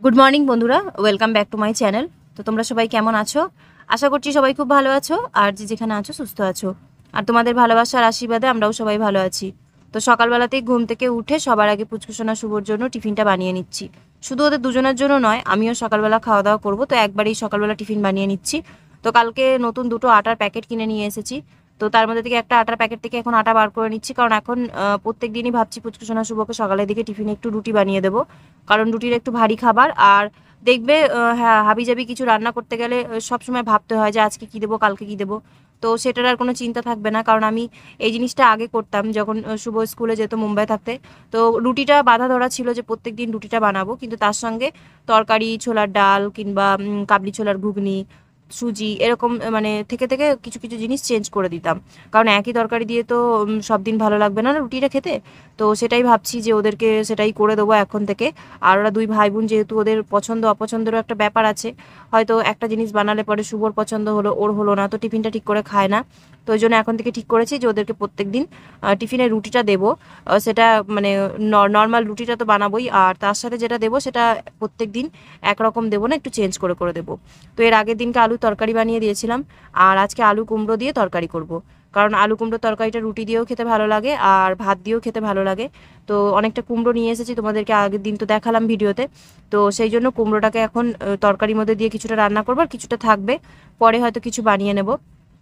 Good morning বন্ধুরা, welcome back to my channel. তো তোমরা সবাই কেমন আছো? আশা করছি সবাই খুব ভালো আছো, আর যে যেখানে আছো সুস্থ আছো। আর তোমাদের ভালোবাসার আশীর্বাদে আমরাও সবাই ভালো আছি। তো সকালবেলাতেই ঘুম থেকে উঠে সবার আগে পুচকুসোনা শুভর জন্য টিফিনটা বানিয়ে নিচ্ছি। শুধু ওদের দুজনের জন্য নয়, আমিও সকালবেলা খাওয়া দাওয়া করবো, তো একবারেই সকালবেলা টিফিন বানিয়ে নিচ্ছি। তো কালকে নতুন দুটো আটার প্যাকেট কিনে নিয়ে এসেছি। তো তার মধ্যে থেকে একটা আটার প্যাকেট থেকে এখন আটা বার করে নিচ্ছি, কারণ এখন প্রত্যেক দিনই ভাবছি পুচকুসোনা শুভকে সকালের দিকে টিফিনে একটু রুটি বানিয়ে দেবো, কারণ রুটির একটু ভারী খাবার। আর দেখবে হ্যাঁ, হাবিজাবি কিছু রান্না করতে গেলে সবসময় ভাবতে হয় যে আজকে কী দেবো, কালকে কী দেবো। তো সেটার আর কোনো চিন্তা থাকবে না, কারণ আমি এই জিনিসটা আগে করতাম যখন শুভ স্কুলে যেত মুম্বাই থাকতে। তো রুটিটা বাঁধা ধরা ছিল যে প্রত্যেক দিন রুটিটা বানাবো, কিন্তু তার সঙ্গে তরকারি, ছোলার ডাল কিংবা কাবলি ছোলার ঘুগনি, সুজি এরকম মানে থেকে থেকে কিছু কিছু জিনিস চেঞ্জ করে দিতাম, কারণ একই তরকারি দিয়ে তো সব দিন ভালো লাগবে না না রুটিটা খেতে। তো সেটাই ভাবছি যে ওদেরকে সেটাই করে দেবো এখন থেকে। আর ওরা দুই ভাই বোন যেহেতু, ওদের পছন্দ অপছন্দেরও একটা ব্যাপার আছে। হয়তো একটা জিনিস বানালে পরে শুভর পছন্দ হলো, ওর হলো না, তো টিফিনটা ঠিক করে খায় না। তো ওই জন্য এখন থেকে ঠিক করেছি যে ওদেরকে প্রত্যেক দিন টিফিনে রুটিটা দেবো। সেটা মানে নর্মাল রুটিটা তো বানাবোই, আর তার সাথে যেটা দেবো সেটা প্রত্যেক দিন একরকম দেবো না, একটু চেঞ্জ করে করে দেবো। তো এর আগের দিনকে আলু তরকারি বানিয়ে দিয়েছিলাম, আর আজকে আলু কুমড়ো দিয়ে তরকারি করব। কারণ আলু কুমড়ো তরকারিটা রুটি দিয়েও খেতে ভালো লাগে আর ভাত দিয়েও খেতে ভালো লাগে। তো অনেকটা কুমড়ো নিয়ে এসেছি, তোমাদেরকে আগের দিন তো দেখালাম ভিডিওতে। তো সেই জন্য কুমড়োটাকে এখন তরকারির মধ্যে দিয়ে কিছুটা রান্না করবো, আর কিছুটা থাকবে, পরে হয়তো কিছু বানিয়ে নেব।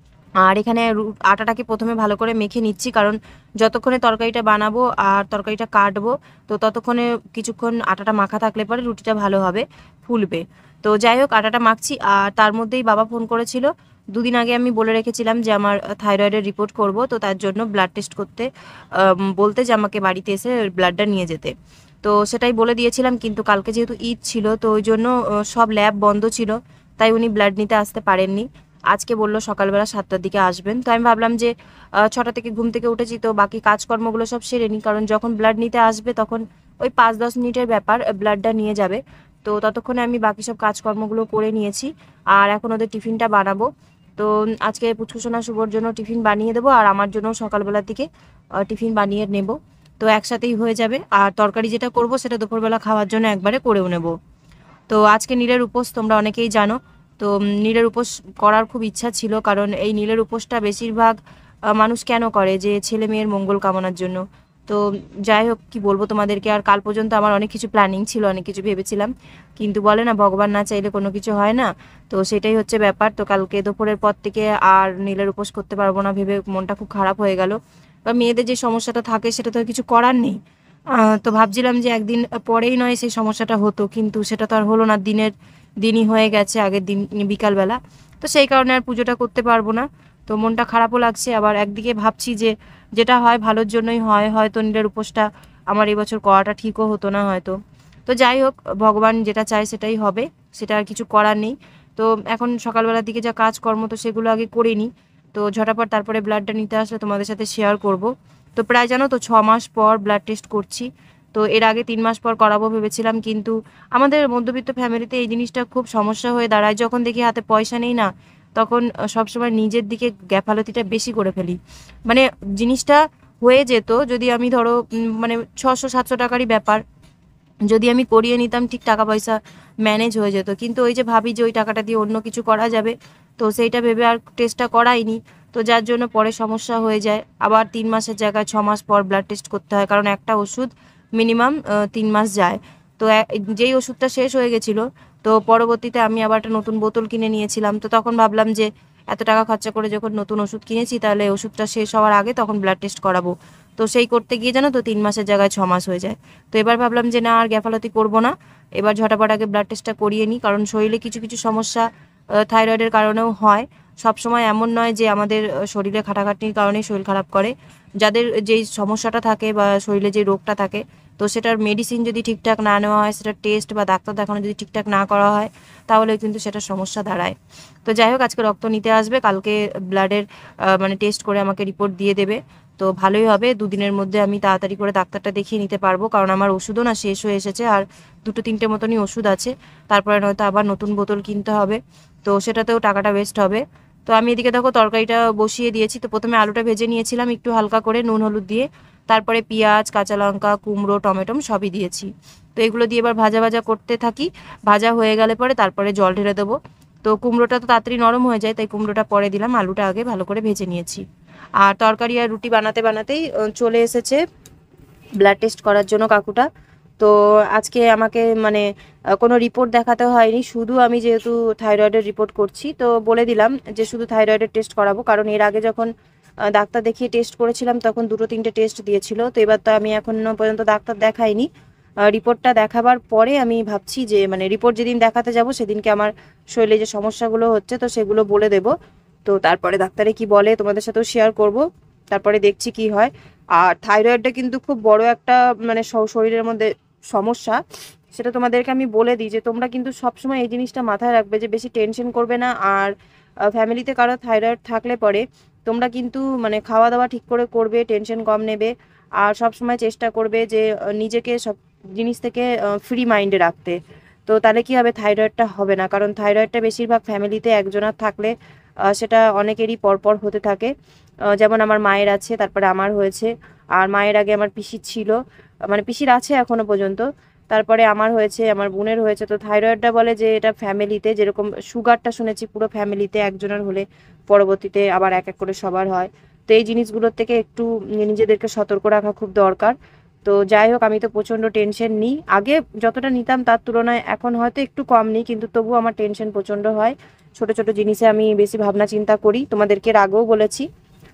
আর এখানে আটাটাকে প্রথমে ভালো করে মেখে নিচ্ছি, কারণ যতক্ষণে তরকারিটা বানাবো আর তরকারিটা কাটবো, তো ততক্ষণে কিছুক্ষণ আটাটা মাখা থাকলে পরে রুটিটা ভালো হবে, ফুলবে। তো যাই হোক, আটাটা মাখছি। আর তার মধ্যেই বাবা ফোন করেছিল। দুদিন আগে আমি বলে রেখেছিলাম যে আমার থাইরয়েডের রিপোর্ট করব, তো তার জন্য ব্লাড টেস্ট করতে বলতে, যে আমাকে বাড়িতে এসে ব্লাডটা নিয়ে যেতে। তো সেটাই বলে দিয়েছিলাম, কিন্তু কালকে যেহেতু ঈদ ছিল, তো ওই জন্য সব ল্যাব বন্ধ ছিল, তাই উনি ব্লাড নিতে আসতে পারেননি। আজকে বললো সকালবেলা 7টার দিকে আসবেন। তো আমি ভাবলাম যে 6টা থেকে ঘুম থেকে উঠেছি, তো বাকি কাজকর্মগুলো সব সেরে নিই, কারণ যখন ব্লাড নিতে আসবে তখন ওই 5-10 মিনিটের ব্যাপার, ব্লাডটা নিয়ে যাবে। তো ততক্ষণে আমি বাকি সব কাজকর্মগুলো করে নিয়েছি, আর এখন ওদের টিফিনটা বানাবো। তো আজকে পুচকুসোনা শুভর জন্য টিফিন বানিয়ে দেবো, আর আমার জন্য সকালবেলার দিকে টিফিন বানিয়ে নেব। তো একসাথেই হয়ে যাবে, আর তরকারি যেটা করব সেটা দুপুরবেলা খাওয়ার জন্য একবারে করেও নেব। তো আজকে নীলের উপোস, তোমরা অনেকেই জানো। তো নীলের উপোস করার খুব ইচ্ছা ছিল, কারণ এই নীলের উপোসটা বেশিরভাগ মানুষ কেন করে, যে ছেলে মেয়ের মঙ্গল কামনার জন্য। তো যাই হোক, কি বলবো তোমাদেরকে, আর কাল পর্যন্ত আমার অনেক কিছু প্ল্যানিং ছিল, অনেক কিছু ভেবেছিলাম, কিন্তু বলে না ভগবান না চাইলে কোনো কিছু হয় না। তো সেটাই হচ্ছে ব্যাপার। তো কালকে দুপুরের পর থেকে আর নীলের উপোস করতে পারবো না ভেবে মনটা খুব খারাপ হয়ে গেল। বা মেয়েদের যে সমস্যাটা থাকে সেটা তো আর কিছু করার নেই। তো ভাবছিলাম যে একদিন পরেই নয় সেই সমস্যাটা হতো, কিন্তু সেটা তো আর হলো না, দিনই হয়ে গেছে আগের দিন বিকালবেলা। তো সেই কারণে আর পুজোটা করতে পারবো না। তো মনটা খারাপও লাগছে, আবার একদিকে ভাবছি যে যেটা হয় ভালোর জন্যই হয়, হয়তো নীলের উপোসটা আমার এবছর করাটা ঠিকও হতো না হয়তো। তো যাই হোক, ভগবান যেটা চায় সেটাই হবে, সেটা আর কিছু করার নেই। তো এখন সকালবেলার দিকে যা কাজকর্ম, তো সেগুলো আগে করে নিই। তো ঝটাপট তারপরে ব্লাডটা নিতে আসলে তোমাদের সাথে শেয়ার করব। তো প্রায় জানো তো 6 মাস পর ব্লাড টেস্ট করছি। তো এর আগে 3 মাস পর করাবো ভেবেছিলাম, কিন্তু আমাদের মধ্যবিত্ত ফ্যামিলিতে এই জিনিসটা খুব সমস্যা হয়ে দাঁড়ায়, যখন দেখি হাতে পয়সা নেই না, তখন সবসময় নিজের দিকে গ্যাফালতিটা বেশি করে ফেলি। মানে জিনিসটা হয়ে যেত যদি আমি ধরো মানে 600-700 টাকারই ব্যাপার, যদি আমি করিয়ে নিতাম ঠিক টাকা পয়সা ম্যানেজ হয়ে যেত, কিন্তু ওই যে ভাবি যে ওই টাকাটা দিয়ে অন্য কিছু করা যাবে, তো সেইটা ভেবে আর টেস্টটা করাইনি। তো যার জন্য পরে সমস্যা হয়ে যায়, আবার 3 মাসের জায়গায় 6 মাস পর ব্লাড টেস্ট করতে হয়, কারণ একটা ওষুধ মিনিমাম 3 মাস যায়। তো যেই ওষুধটা শেষ হয়ে গেছিলো, তো পরবর্তীতে আমি আবার একটা নতুন বোতল কিনে নিয়েছিলাম। তো তখন ভাবলাম যে এত টাকা খরচা করে যখন নতুন ওষুধ কিনেছি, তাহলে ওষুধটা শেষ হওয়ার আগে তখন ব্লাড টেস্ট করাবো। তো সেই করতে গিয়ে জানো তো 3 মাসের জায়গায় 6 মাস হয়ে যায়। তো এবার ভাবলাম যে না, আর গ্যাফালতি করব না, এবার ঝটাপট আগে ব্লাড টেস্টটা করিয়ে নিই, কারণ শরীরে কিছু কিছু সমস্যা থাইরয়েডের কারণেও হয়। সব সময় এমন নয় যে আমাদের শরীরে খাটাখাটনির কারণেই শরীর খারাপ করে। যাদের যেই সমস্যাটা থাকে বা শরীরে যে রোগটা থাকে, তো সেটার মেডিসিন যদি ঠিকঠাক না নেওয়া হয়, সেটা টেস্ট বা ডাক্তার দেখানো যদি ঠিকঠাক না করা হয়, তাহলে কিন্তু সেটা সমস্যা দাঁড়ায়। তো যাই হোক, আজকে রক্ত নিতে আসবে, কালকে ব্লাডের মানে টেস্ট করে আমাকে রিপোর্ট দিয়ে দেবে। তো ভালোই হবে, দুদিনের মধ্যে আমি তাড়াতাড়ি করে ডাক্তারটা দেখিয়ে নিতে পারবো, কারণ আমার ওষুধও না শেষ হয়ে এসেছে, আর 2-3টে মতনই ওষুধ আছে। তারপরে নয়তো আবার নতুন বোতল কিনতে হবে, তো সেটাতেও টাকাটা ওয়েস্ট হবে। তো আমি এদিকে দেখো তরকারিটা বসিয়ে দিয়েছি। তো প্রথমে আলুটা ভেজে নিয়েছিলাম একটু হালকা করে নুন হলুদ দিয়ে, তারপরে পেঁয়াজ, কাঁচা লঙ্কা, কুমড়ো, টমেটো সবই দিয়েছি। তো এগুলো দিয়ে এবার ভাজা ভাজা করতে থাকি। ভাজা হয়ে গেলে পরে তারপরে জল ঢেলে দেবো। তো কুমড়োটা তো তাড়াতাড়ি নরম হয়ে যায়, তাই কুমড়োটা পরে দিলাম, আলুটা আগে ভালো করে ভেজে নিয়েছি। আর তরকারি আর রুটি বানাতে বানাতেই চলে এসেছে ব্লাড টেস্ট করার জন্য কাকুটা। তো আজকে আমাকে মানে কোনো রিপোর্ট দেখাতে হয়নি, শুধু আমি যেহেতু থাইরয়েডের রিপোর্ট করছি তো বলে দিলাম যে শুধু থাইরয়েডের টেস্ট করাবো, কারণ এর আগে যখন ডাক্তার দেখিয়ে টেস্ট করেছিলাম তখন 2-3টে টেস্ট দিয়েছিল। তো এবার তো আমি এখনো পর্যন্ত ডাক্তার দেখাইনি। রিপোর্টটা দেখাবার পরে আমি ভাবছি যে মানে রিপোর্ট যেদিন দেখাতে যাব সেদিনকে আমার শরীরে যে সমস্যাগুলো হচ্ছে তো সেগুলো বলে দেব। তো তারপরে ডাক্তারে কি বলে তোমাদের সাথেও শেয়ার করব, তারপরে দেখছি কি হয়। আর থাইরয়েডটা কিন্তু খুব বড় একটা মানে শরীরের মধ্যে সমস্যা, সেটা তোমাদেরকে আমি বলে দিই যে তোমরা কিন্তু সবসময় এই জিনিসটা মাথায় রাখবে যে বেশি টেনশন করবে না। আর ফ্যামিলিতে কারো থাইরয়েড থাকলে পরে তোমরা কিন্তু মানে খাওয়া দাওয়া ঠিক করে করবে, টেনশন কম নেবে, আর সব সময় চেষ্টা করবে যে নিজেকে সব জিনিস থেকে ফ্রি মাইন্ডে রাখতে। তো তাহলে কি হবে, থাইরয়েডটা হবে না। কারণ থাইরয়েডটা বেশিরভাগ ফ্যামিলিতে একজনের থাকলে সেটা অনেকেরই পরপর হতে থাকে। যেমন আমার মায়ের আছে, তারপরে আমার হয়েছে, আর মায়ের আগে আমার পিসির ছিল, মানে পিসির আছে এখনো পর্যন্ত, তারপরে আমার হয়েছে, আমার বোনের হয়েছে। তো থাইরয়েডটা বলে যে এটা ফ্যামিলিতে, যেরকম সুগারটা শুনেছি পুরো ফ্যামিলিতে একজনের হলে পরবর্তীতে আবার এক এক করে সবার হয়। তো এই জিনিসগুলোর থেকে একটু নিজেদেরকে সতর্ক রাখা খুব দরকার। তো যাই হোক, আমি তো প্রচণ্ড টেনশন নিই, আগে যতটা নিতাম তার তুলনায় এখন হয়তো একটু কম নিই, কিন্তু তবুও আমার টেনশন প্রচণ্ড হয়। ছোট ছোট জিনিসে আমি বেশি ভাবনা চিন্তা করি, তোমাদেরকে এর আগেও বলেছি।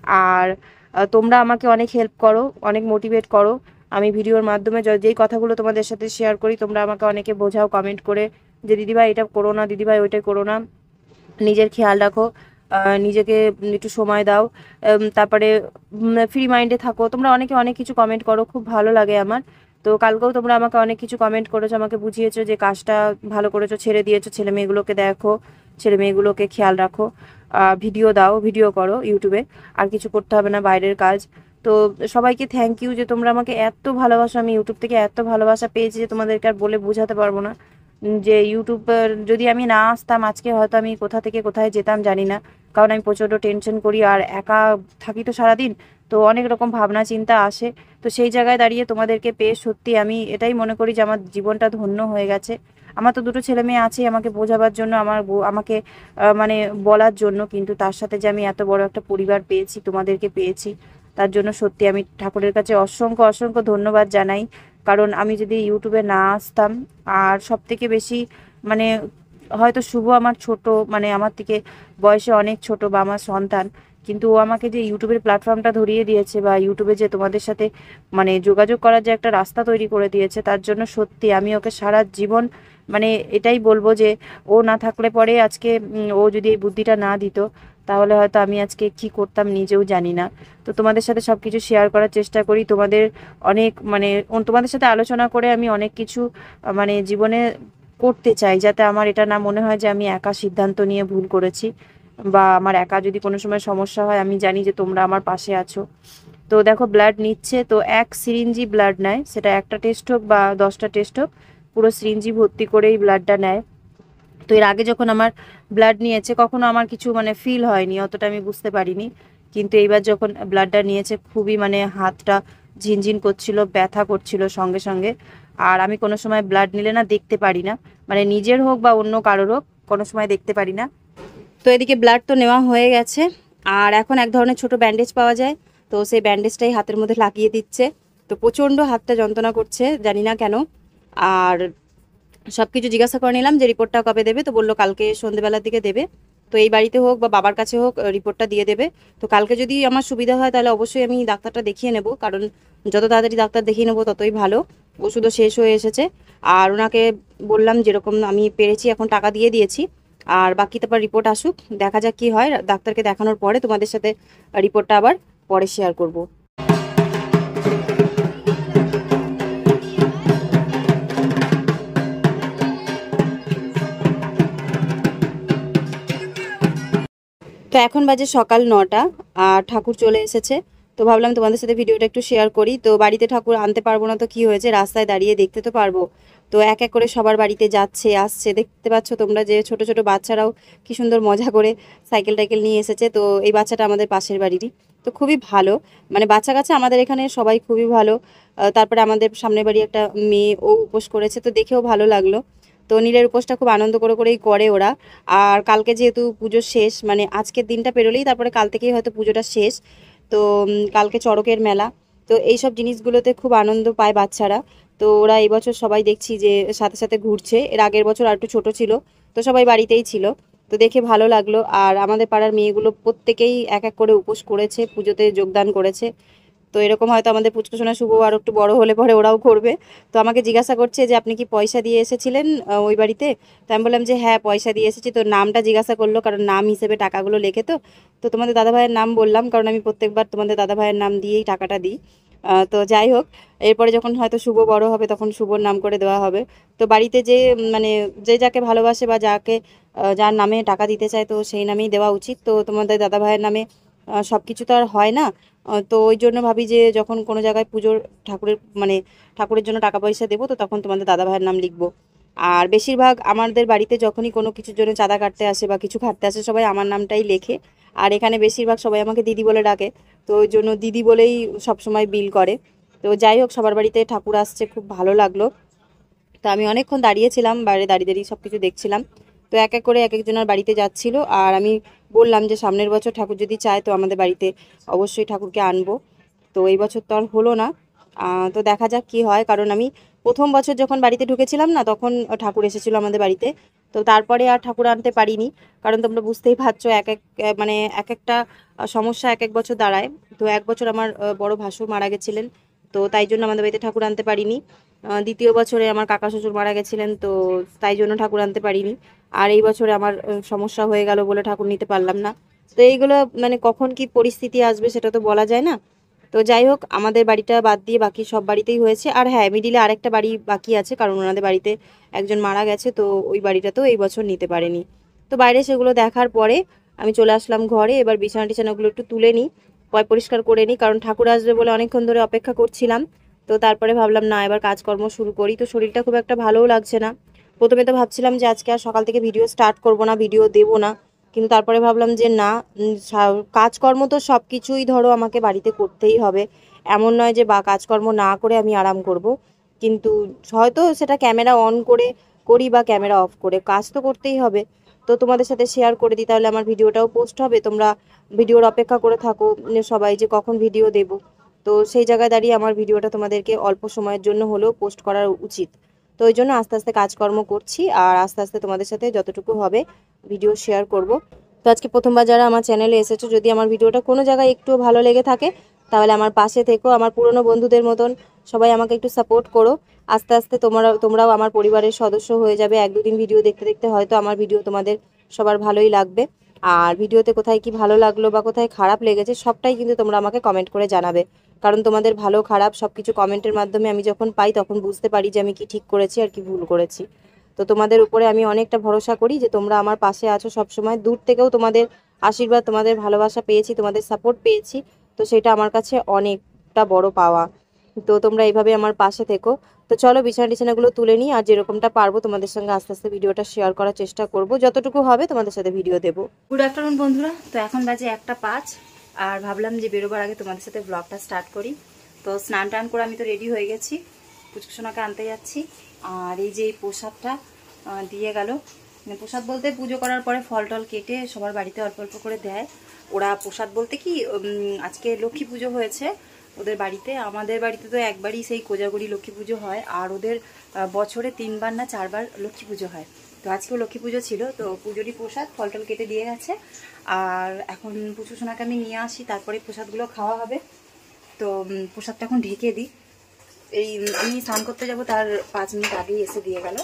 আর তোমরা আমাকে অনেক হেল্প করো, অনেক মোটিভেট করো। আমি ভিডিওর মাধ্যমে যেই কথাগুলো তোমাদের সাথে শেয়ার করি তোমরা আমাকে অনেকে বোঝাও কমেন্ট করে যে দিদিভাই এটা করো না, দিদিভাই ওইটাই করো না, নিজের খেয়াল রাখো, নিজেকে একটু সময় দাও, তারপরে ফ্রি মাইন্ডে থাকো। তোমরা অনেকে অনেক কিছু কমেন্ট করো, খুব ভালো লাগে আমার। তো কালকেও তোমরা আমাকে অনেক কিছু কমেন্ট করেছো, আমাকে বুঝিয়েছো যে কাজটা ভালো করেছো, ছেড়ে দিয়েছো, ছেলে মেয়েগুলোকে দেখো, ছেলে মেয়েগুলোকে খেয়াল রাখো, ভিডিও দাও, ভিডিও করো ইউটিউবে, আর কিছু করতে হবে না বাইরের কাজ। তো সবাইকে থ্যাংক ইউ যে তোমরা আমাকে এত ভালোবাসো, আমি ইউটিউব থেকে এত ভালোবাসা পেয়েছি যে তোমাদেরকে আর বলে বোঝাতে পারবো না। যে ইউটিউবের যদি আমি না আসতাম আজকে হয়তো আমি কোথা থেকে কোথায় যেতাম জানি না, কারণ আমি প্রচণ্ড টেনশন করি আর একা থাকি তো সারাদিন। তো অনেক রকম ভাবনা চিন্তা আসে। তো সেই জায়গায় দাঁড়িয়ে তোমাদেরকে পেয়ে সত্যি আমি এটাই মনে করি যে আমার জীবনটা ধন্য হয়ে গেছে। আমার তো দুটো ছেলে মেয়ে আছে আমাকে বোঝাবার জন্য, আমার আমাকে মানে বলার জন্য, কিন্তু তার সাথে যে আমি এত বড় একটা পরিবার পেয়েছি, তোমাদেরকে পেয়েছি, তার জন্য সত্যি আমি ঠাকুরের কাছে অসংখ্য অসংখ্য ধন্যবাদ জানাই। কারণ আমি যদি ইউটিউবে না আসতাম, আর সব থেকে বেশি মানে হয়তো শুভ আমার ছোট, মানে আমার থেকে বয়সে অনেক ছোট বা আমার সন্তান, কিন্তু ও আমাকে যে ইউটিউবের প্ল্যাটফর্মটা ধরিয়ে দিয়েছে বা ইউটিউবে যে তোমাদের সাথে মানে যোগাযোগ করার যে একটা রাস্তা তৈরি করে দিয়েছে, তার জন্য সত্যি আমি ওকে সারা জীবন মানে এটাই বলবো যে ও না থাকলে পরে আজকে ও যদি এই বুদ্ধিটা না দিত তাহলে হয়তো আমি আজকে কি করতাম নিজেও জানি না। তো তোমাদের সাথে সব কিছু শেয়ার করার চেষ্টা করি, তোমাদের অনেক মানে তোমাদের সাথে আলোচনা করে আমি অনেক কিছু মানে জীবনে করতে চাই, যাতে আমার এটা না মনে হয় যে আমি একা সিদ্ধান্ত নিয়ে ভুল করেছি, বা আমার একা যদি কোনো সময় সমস্যা হয় আমি জানি যে তোমরা আমার পাশে আছো। তো দেখো ব্লাড নিচ্ছে, তো এক সিরিঞ্জি ব্লাড নেয়, সেটা একটা টেস্ট হোক বা 10টা টেস্ট হোক, পুরো সিরিঞ্জি ভর্তি করেই ব্লাডটা নেয়। তো এর আগে যখন আমার ব্লাড নিয়েছে কখনো আমার কিছু মানে ফিল হয়নি, অতটা আমি বুঝতে পারিনি, কিন্তু এইবার যখন ব্লাডটা নিয়েছে খুবই মানে হাতটা ঝিনঝিন করছিল, ব্যথা করছিল সঙ্গে সঙ্গে। আর আমি কোনো সময় ব্লাড নিলে না দেখতে পারি না, মানে নিজের হোক বা অন্য কারোর হোক কোনো সময় দেখতে পারি না। তো এদিকে ব্লাড তো নেওয়া হয়ে গেছে, আর এখন এক ধরনের ছোট ব্যান্ডেজ পাওয়া যায়, তো সেই ব্যান্ডেজটাই হাতের মধ্যে লাগিয়ে দিচ্ছে। তো প্রচণ্ড হাতটা যন্ত্রণা করছে, জানি না কেন। আর সব কিছু জিজ্ঞাসা করে নিলাম যে রিপোর্টটা কবে দেবে, তো বললো কালকে সন্ধ্যেবেলার দিকে দেবে। তো এই বাড়িতে হোক বা বাবার কাছে হোক রিপোর্টটা দিয়ে দেবে। তো কালকে যদি আমার সুবিধা হয় তাহলে অবশ্যই আমি ডাক্তারটা দেখিয়ে নেব, কারণ যত তাড়াতাড়ি ডাক্তার দেখিয়ে নেবো ততই ভালো। ওষুধও শেষ হয়ে এসেছে, আর ওনাকে বললাম যেরকম আমি পেরেছি এখন টাকা দিয়ে দিয়েছি, আর বাকি তারপর রিপোর্ট আসুক, দেখা যাক কি হয়। ডাক্তারকে দেখানোর পরে তোমাদের সাথে রিপোর্টটা আবার পরে শেয়ার করব। তো এখন বাজে সকাল 9টা, আর ঠাকুর চলে এসেছে। তো ভাবলাম তোমাদের সাথে ভিডিওটা একটু শেয়ার করি। তো বাড়িতে ঠাকুর আনতে পারবো না তো কি হয়েছে, রাস্তায় দাঁড়িয়ে দেখতে তো পারবো। তো এক এক করে সবার বাড়িতে যাচ্ছে আসছে, দেখতে পাচ্ছ তোমরা যে ছোট ছোট বাচ্চারাও কি সুন্দর মজা করে সাইকেল টাইকেল নিয়ে এসেছে। তো এই বাচ্চাটা আমাদের পাশের বাড়িরই। তো তো খুবই ভালো, মানে বাচ্চা কাচ্চা আমাদের এখানে সবাই খুবই ভালো। তারপরে আমাদের সামনের বাড়ি একটা মেয়ে, ও উপোস করেছে, তো দেখেও ভালো লাগলো। তো নীলের উপোসটা খুব আনন্দ করেই করে ওরা। আর কালকে যেহেতু পুজো শেষ, মানে আজকের দিনটা পেরোলেই তারপরে কাল থেকেই হয়তো পুজোটা শেষ। তো কালকে চড়কের মেলা, তো এইসব জিনিসগুলোতে খুব আনন্দ পায় বাচ্চারা। তো ওরা এই বছর সবাই দেখছি যে সাথে সাথে ঘুরছে, এর আগের বছর আর একটু ছোট ছিল, তো সবাই বাড়িতেই ছিল। তো দেখে ভালো লাগলো। আর আমাদের পাড়ার মেয়েগুলো প্রত্যেকেই এক এক করে উপোস করেছে, পুজোতে যোগদান করেছে। তো এরকম হয়তো আমাদের পুচকুসোনা শুভ আর একটু বড় হলে পরে ওরাও করবে। তো আমাকে জিজ্ঞাসা করছে যে আপনি কি পয়সা দিয়ে এসেছিলেন ওই বাড়িতে? তো আমি বললাম যে হ্যাঁ, পয়সা দিয়ে এসেছি। তো নামটা জিজ্ঞাসা করলো, কারণ নাম হিসেবে টাকাগুলো লেখে। তো তো তোমাদের দাদাভাইয়ের নাম বললাম, কারণ আমি প্রত্যেকবার তোমাদের দাদাভাইয়ের নাম দিয়েই টাকাটা দিই। তো যাই হোক, এরপরে যখন হয়তো শুভ বড় হবে তখন শুভর নাম করে দেওয়া হবে। তো বাড়িতে যে মানে যে যাকে ভালোবাসে বা যাকে যার নামে টাকা দিতে চায়, তো সেই নামেই দেওয়া উচিত। তো তোমাদের দাদাভাইয়ের নামে সব কিছু তো আর হয় না। তো ওই জন্য ভাবি যে যখন কোনো জায়গায় পুজোর ঠাকুরের মানে ঠাকুরের জন্য টাকা পয়সা দেবো, তো তখন তোমাদের দাদাভাইয়ের নাম লিখবো। আর বেশিরভাগ আমাদের বাড়িতে যখনই কোনো কিছুর জন্য চাঁদা কাটতে আসে বা কিছু খাটতে আসে, সবাই আমার নামটাই লেখে। আর এখানে বেশিরভাগ সবাই আমাকে দিদি বলে ডাকে, তো ওই জন্য দিদি বলেই সবসময় বিল করে। তো যাই হোক, সবার বাড়িতে ঠাকুর আসছে, খুব ভালো লাগলো। তো আমি অনেকক্ষণ দাঁড়িয়েছিলাম, বাইরে দাঁড়িয়ে দাঁড়িয়ে সব কিছু দেখছিলাম। তো এক এক করে এক একজনের বাড়িতে যাচ্ছিল, আর আমি বললাম যে সামনের বছর ঠাকুর যদি চায় তো আমাদের বাড়িতে অবশ্যই ঠাকুরকে আনবো। তো এই বছর তো আর হলো না। তো দেখা যাক কি হয়, কারণ আমি প্রথম বছর যখন বাড়িতে ঢুকেছিলাম না, তখন ঠাকুর এসেছিল আমাদের বাড়িতে। তো তারপরে আর ঠাকুর আনতে পারিনি, কারণ তোমরা বুঝতেই পারছো এক এক মানে এক একটা সমস্যা এক এক বছর দাঁড়ায়। তো এক বছর আমার বড় ভাসুর মারা গেছিলেন, তো তাই জন্য আমাদের বাড়িতে ঠাকুর আনতে পারিনি। দ্বিতীয় বছরে আমার কাকা শ্বশুর মারা গেছিলেন, তো তাই জন্য ঠাকুর আনতে পারিনি। আর এই বছরে আমার সমস্যা হয়ে গেল বলে ঠাকুর নিতে পারলাম না। তো এইগুলো মানে কখন কি পরিস্থিতি আসবে সেটা তো বলা যায় না। তো যাই হোক, আমাদের বাড়িটা বাদ দিয়ে বাকি সব বাড়িতেই হয়েছে। আর হ্যাঁ, মিডিলে আরেকটা বাড়ি বাকি আছে, কারণ ওনাদের বাড়িতে একজন মারা গেছে, তো ওই বাড়িটাতেও এই বছর নিতে পারেনি। তো বাইরে সেগুলো দেখার পরে আমি চলে আসলাম ঘরে। এবার বিছানা টিছানাগুলো একটু তুলে নিই, পরিষ্কার করে নিই, কারণ ঠাকুর আসবে বলে অনেকক্ষণ ধরে অপেক্ষা করছিলাম। তো তারপরে ভাবলাম না, এবার কাজকর্ম শুরু করি। তো শরীরটা খুব একটা ভালোও লাগছে না। প্রথমে তো ভাবছিলাম যে আজকে আর সকাল থেকে ভিডিও স্টার্ট করব না, ভিডিও দেবো না, কিন্তু তারপরে ভাবলাম যে না, কাজকর্ম তো সব কিছুই ধরো আমাকে বাড়িতে করতেই হবে। এমন নয় যে বা কাজকর্ম না করে আমি আরাম করব, কিন্তু হয়তো সেটা ক্যামেরা অন করে করি বা ক্যামেরা অফ করে, কাজ তো করতেই হবে। তো তোমাদের সাথে শেয়ার করে দিই, তাহলে আমার ভিডিওটাও পোস্ট হবে, তোমরা ভিডিওর অপেক্ষা করে থাকো সবাই যে কখন ভিডিও দেব। তো সেই জায়গায় দাঁড়িয়ে আমার ভিডিওটা তোমাদেরকে অল্প সময়ের জন্য হলেও পোস্ট করা উচিত। তো ওই জন্য আস্তে আস্তে কাজকর্ম করছি, আর আস্তে আস্তে তোমাদের সাথে যতটুকু হবে ভিডিও শেয়ার করব। তো আজকে প্রথমবার যারা আমার চ্যানেলে এসেছো, যদি আমার ভিডিওটা কোনো জায়গায় একটু ভালো লেগে থাকে, তাহলে আমার পাশে থেকো, আমার পুরনো বন্ধুদের মতন সবাই আমাকে একটু সাপোর্ট করো। আস্তে আস্তে তোমরাও আমার পরিবারের সদস্য হয়ে যাবে। এক দুদিন ভিডিও দেখতে দেখতে হয়তো আমার ভিডিও তোমাদের সবার ভালোই লাগবে। আর ভিডিওতে কোথায় কি ভালো লাগলো বা কোথায় খারাপ লেগেছে সবটাই কিন্তু তোমরা আমাকে কমেন্ট করে জানাবে, কারণ তোমাদের ভালো খারাপ সব কিছু কমেন্টের মাধ্যমে আমি যখন পাই তখন বুঝতে পারি যে আমি কি ঠিক করেছি আর কি ভুল করেছি। তো তোমাদের উপরে আমি অনেকটা ভরসা করি যে তোমরা আমার পাশে আছো সব সময়। দূর থেকেও তোমাদের আশীর্বাদ, তোমাদের ভালোবাসা পেয়েছি, তোমাদের সাপোর্ট পেয়েছি, তো সেটা আমার কাছে অনেকটা বড় পাওয়া। তো তোমরা এইভাবে আমার পাশে থেকো। তো চলো বিছানা টিছানাগুলো তুলে নিই, আর যেরকমটা পারবো তোমাদের সঙ্গে আস্তে আস্তে ভিডিওটা শেয়ার করার চেষ্টা করব, যতটুকু হবে তোমাদের সাথে ভিডিও দেবো। গুড আফটারনুন বন্ধুরা, তো এখন বাজে 1:05, আর ভাবলাম যে বেরোবার আগে তোমাদের সাথে ব্লগটা স্টার্ট করি। তো স্নান টান করে আমি তো রেডি হয়ে গেছি, পুচকুসোনাকে আনতে যাচ্ছি। আর এই যে এই প্রসাদটা দিয়ে গেল, মানে প্রসাদ বলতে পুজো করার পরে ফল টল কেটে সবার বাড়িতে অল্প অল্প করে দেয় ওরা। প্রসাদ বলতে কি, আজকে লক্ষ্মী পুজো হয়েছে ওদের বাড়িতে। আমাদের বাড়িতে তো একবারই সেই কোজাগরি লক্ষ্মী পুজো হয়, আর ওদের বছরে 3বার না 4বার লক্ষ্মী পুজো হয়। তো আজকেও লক্ষ্মী পুজো ছিল, তো পুজোরই প্রসাদ ফল টল কেটে দিয়ে গেছে। আর এখন পুচকুসোনাকে আমি নিয়ে আসি, তারপরে প্রসাদগুলো খাওয়া হবে। তো প্রসাদটা এখন ঢেকে দিই। এই আমি স্নান করতে যাব তার 5 মিনিট আগেই এসে দিয়ে গেল।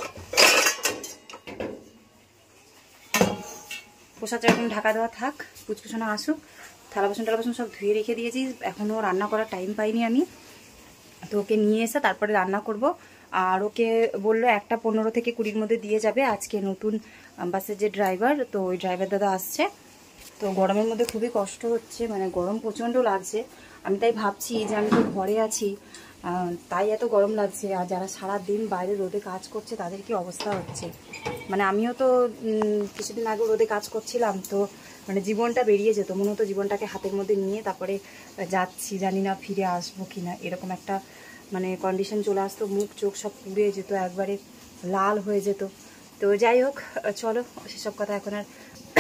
প্রসাদটা এখন ঢাকা দেওয়া থাক, পুচকুসোনা আসুক। থালা বাসন সব ধুয়ে রেখে দিয়েছি, এখনও রান্না করার টাইম পাইনি আমি। তো ওকে নিয়ে এসে তারপরে রান্না করব। আর ওকে বললো 1:15 থেকে 20-র মধ্যে দিয়ে যাবে। আজকে নতুন বাসের যে ড্রাইভার, তো ওই ড্রাইভার দাদা আসছে। তো গরমের মধ্যে খুবই কষ্ট হচ্ছে, মানে গরম প্রচণ্ড লাগছে। আমি তাই ভাবছি যে আমি তো ঘরে আছি, তাই এত গরম লাগছে, আর যারা সারা দিন বাইরে রোদে কাজ করছে তাদের কি অবস্থা হচ্ছে। মানে আমিও তো কিছুদিন আগে রোদে কাজ করছিলাম, তো মানে জীবনটা বেরিয়ে যেত, মনে হতো জীবনটাকে হাতের মধ্যে নিয়ে তারপরে যাচ্ছি, জানি না ফিরে আসবো কি না, এরকম একটা মানে কন্ডিশন চলে আসতো। মুখ চোখ সব পুড়ে যেত, একবারে লাল হয়ে যেত। তো যাই হোক, চলো সেসব কথা এখন আর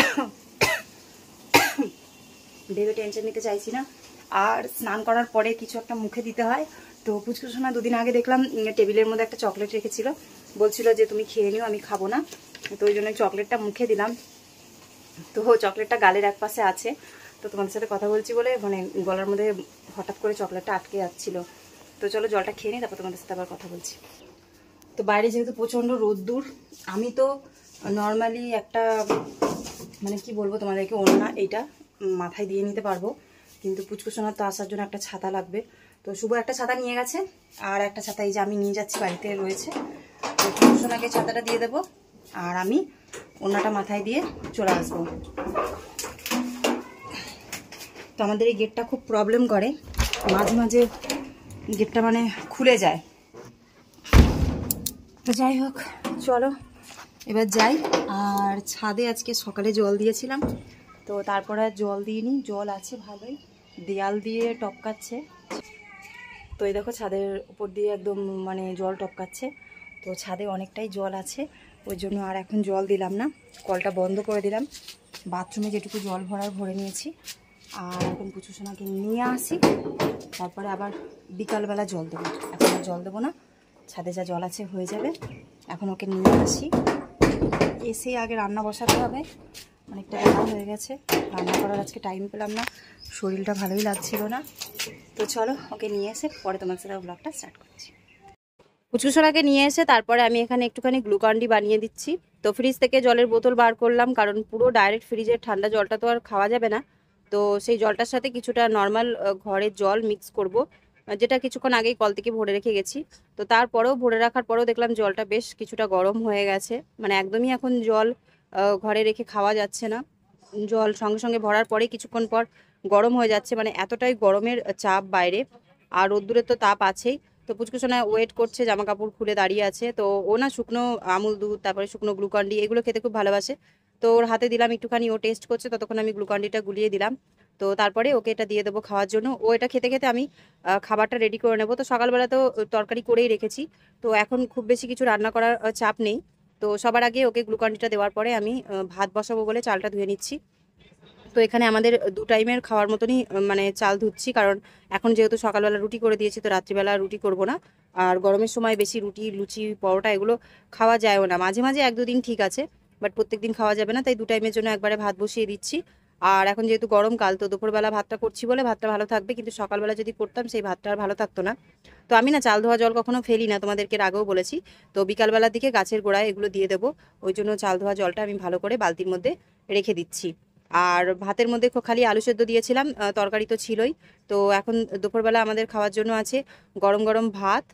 ভেবে টেনশন নিতে চাইছি না। আর স্নান করার পরে কিছু একটা মুখে দিতে হয়। তো পুচকুসোনা দুদিন আগে দেখলাম টেবিলের মধ্যে একটা চকলেট রেখেছিল, বলছিল যে তুমি খেয়ে নিও, আমি খাবো না। তো ওই জন্য চকলেটটা মুখে দিলাম। তো চকলেটটা গালের এক পাশে আছে, তো তোমাদের সাথে কথা বলছি বলে মানে গলার মধ্যে হঠাৎ করে চকলেটটা আটকে যাচ্ছিল। তো চলো জলটা খেয়ে নিই, তারপর তোমাদের সাথে আবার কথা বলছি। তো বাইরে যেহেতু প্রচণ্ড রোদ্দুর, আমি তো নর্মালি একটা মানে কি বলবো তোমাদেরকে, ওড়না এইটা মাথায় দিয়ে নিতে পারবো, কিন্তু পুচকুসোনার তো আসার জন্য একটা ছাতা লাগবে। তো শুভ একটা ছাতা নিয়ে গেছে, আর একটা ছাতা এই যে আমি নিয়ে যাচ্ছি, বাড়িতে রয়েছে। তো পুচকুসোনাকে ছাতাটা দিয়ে দেবো, আর আমি ওড়নাটা মাথায় দিয়ে চলে আসবো। তো আমাদের এই গেটটা খুব প্রবলেম করে, মাঝে মাঝে গেটটা মানে খুলে যায়। তো যাই হোক, চলো এবার যাই। আর ছাদে আজকে সকালে জল দিয়েছিলাম, তো তারপরে আর জল দিইনি, জল আছে ভালোই, দেয়াল দিয়ে টপকাচ্ছে। তো এই দেখো ছাদের উপর দিয়ে একদম মানে জল টপকাচ্ছে। তো ছাদে অনেকটাই জল আছে, ওই জন্য আর এখন জল দিলাম না, কলটা বন্ধ করে দিলাম। বাথরুমে যেটুকু জল ভরার ভরে নিয়েছি। আর এখন পুচকুসোনাকে নিয়ে আসি, তারপরে আবার বিকালবেলা জল দেবো। এখন আর জল দেবো না, ছাদে যা জল আছে হয়ে যাবে। এখন ওকে নিয়ে আসি, এসে আগে রান্না বসাতে হবে। অনেকটা বেলা হয়ে গেছে, রান্না করার আজকে টাইম পেলাম না, শরীরটা ভালোই লাগছিল না। তো চলো ওকে নিয়ে এসে পরে তোমার সাথে ব্লগটা স্টার্ট করছি। পুচকুসোনাকে নিয়ে এসে তারপরে আমি এখানে একটুখানি গ্লুকন-ডি বানিয়ে দিচ্ছি। তো ফ্রিজ থেকে জলের বোতল বার করলাম, কারণ পুরো ডাইরেক্ট ফ্রিজের ঠান্ডা জলটা তো আর খাওয়া যাবে না। তো সেই জলটার সাথে কিছুটা নর্মাল ঘরের জল মিক্স করব, যেটা কিছুক্ষণ আগেই কল থেকে ভরে রেখে গেছি। তো তারপরেও ভরে রাখার পরেও দেখলাম জলটা বেশ কিছুটা গরম হয়ে গেছে, মানে একদমই এখন জল ঘরে রেখে খাওয়া যাচ্ছে না। জল সঙ্গে সঙ্গে ভরার পরে কিছুক্ষণ পর গরম হয়ে যাচ্ছে, মানে এতটাই গরমের চাপ বাইরে, আর রোদ্দুরের তো তাপ আছেই। তো পুচকুসোনা ওয়েট করছে, জামা কাপড় খুলে দাঁড়িয়ে আছে। তো ও না শুকনো আমুল দুধ, তারপরে শুকনো গ্লুকন-ডি এগুলো খেতে খুব ভালোবাসে। তো ওর হাতে দিলাম একটুখানি, ও টেস্ট করছে, ততক্ষণ আমি গ্লুকন-ডিটা গুলিয়ে দিলাম। তো তারপরে ওকে এটা দিয়ে দেবো খাওয়ার জন্য। ও এটা খেতে খেতে আমি খাবারটা রেডি করে নেবো। তো সকালবেলা তো তরকারি করেই রেখেছি, তো এখন খুব বেশি কিছু রান্না করার চাপ নেই। তো সবার আগে ওকে গ্লুকন-ডিটা দেওয়ার পরে আমি ভাত বসাবো বলে চালটা ধুয়ে নিচ্ছি। তো এখানে আমাদের 2 টাইমের খাওয়ার মতনই মানে চাল ধুচ্ছি, কারণ এখন যেহেতু সকালবেলা রুটি করে দিয়েছি, তো রাত্রিবেলা রুটি করব না। আর গরমের সময় বেশি রুটি, লুচি, পরোটা এগুলো খাওয়া যায়ও না। মাঝে মাঝে 1-2 দিন ঠিক আছে, বাট প্রত্যেক দিন খাওয়া যাবে না। তাই 2 টাইমের জন্য একবারে ভাত বসিয়ে দিচ্ছি। আর এখন যেহেতু গরমকাল, তো দুপুরবেলা ভাতটা করছি বলে ভাতটা ভালো থাকবে, কিন্তু সকালবেলা যদি করতাম সেই ভাতটা আর ভালো থাকতো না। তো আমি না চাল ধোয়া জল কখনো ফেলি না, তোমাদেরকে এর আগেও বলেছি। তো বিকালবেলার দিকে গাছের গোড়ায় এগুলো দিয়ে দেবো, ওই জন্য চাল ধোয়া জলটা আমি ভালো করে বালতির মধ্যে রেখে দিচ্ছি। আর ভাতের মধ্যে খালি আলু সেদ্ধ দিয়েছিলাম, তরকারি তো ছিলই। তো এখন দুপুরবেলা আমাদের খাওয়ার জন্য আছে গরম গরম ভাত,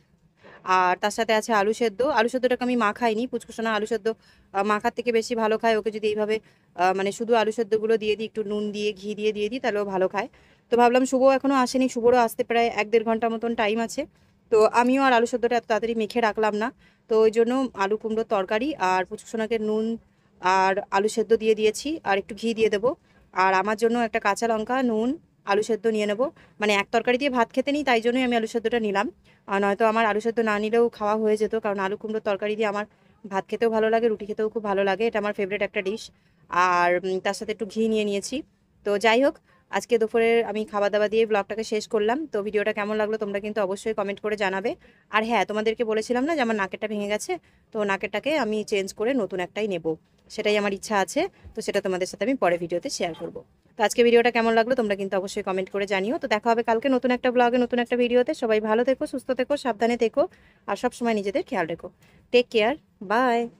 আর তার সাথে আছে আলু সেদ্ধ। আলু সেদ্ধটাকে আমি মাখাইনি, পুচকুসোনা আলু সেদ্ধ মাখার থেকে বেশি ভালো খায়। ওকে যদি এইভাবে মানে শুধু আলু সেদ্ধগুলো দিয়ে দিই, একটু নুন দিয়ে ঘি দিয়ে দিই, তাহলেও ভালো খায়। তো ভাবলাম শুভ এখনও আসেনি, শুভরও আসতে প্রায় 1-1.5 ঘন্টা মতন টাইম আছে। তো আমিও আর আলু সেদ্ধটা এত তাড়াতাড়ি মেখে রাখলাম না। তো ওই জন্য আলু কুমড়োর তরকারি আর পুচকুসোনাকে নুন আর আলু সেদ্ধ দিয়ে দিয়েছি, আর একটু ঘি দিয়ে দেবো। আর আমার জন্য একটা কাঁচা লঙ্কা, নুন, আলু সেদ্ধ নিয়ে নেবো। মানে এক তরকারি দিয়ে ভাত খেতে নিই, তাই জন্যই আমি আলু সেদ্ধটা নিলাম। আর নয়তো আমার আলু সেদ্ধ না নিলেও খাওয়া হয়ে যেত, কারণ আলু কুমড়োর তরকারি দিয়ে আমার ভাত খেতেও ভালো লাগে, রুটি খেতেও খুব ভালো লাগে, এটা আমার ফেভারিট একটা ডিশ। আর তার সাথে একটু ঘি নিয়ে নিয়েছি। তো যাই হোক, আজকে দুপুরের আমি খাওয়া দাওয়া দিয়ে ব্লগটাকে শেষ করলাম। তো ভিডিওটা কেমন লাগলো তোমরা কিন্তু অবশ্যই কমেন্ট করে জানাবে। আর হ্যাঁ, তোমাদেরকে বলেছিলাম না যে আমার নাকেরটা ভেঙে গেছে, তো নাকেরটাকে আমি চেঞ্জ করে নতুন একটাই নেব, সেটাই আমার ইচ্ছা আছে। তো সেটা তোমাদের সাথে আমি পরে ভিডিওতে শেয়ার করব। তো আজকে ভিডিওটা কেমন লাগলো তোমরা কিন্তু অবশ্যই কমেন্ট করে জানিও। তো দেখা হবে কালকে নতুন একটা ব্লগে, নতুন একটা ভিডিওতে। সবাই ভালো থেকো, সুস্থ থেকো, সাবধানে থেকো, আর সব সময় নিজেদের খেয়াল রেখো। Take care, by.